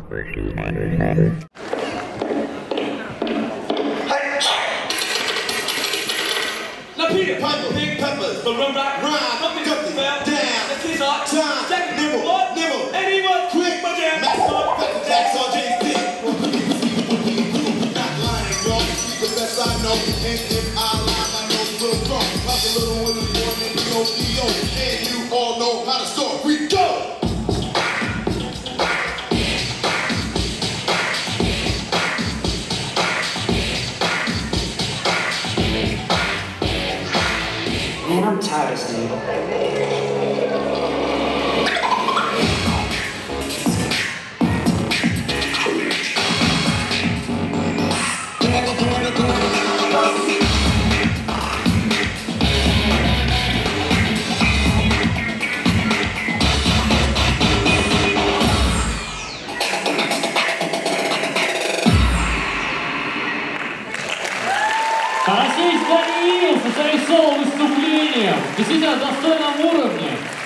Peter, piper, pig peppers, the rum rock, rhyme, something fell down, the keys are time, jack, nibble, anyone, quick, my jam, Max on, Pepper Jacks on JC. Not lying, y'all, the best I know, and if I lie, I know we'll wrong. Like a little woman born in the OPO, and you all know how the story go. Man, I'm tired of staying. Тарасевич Даниил со своим соло-выступлением. Действительно, достойном уровне.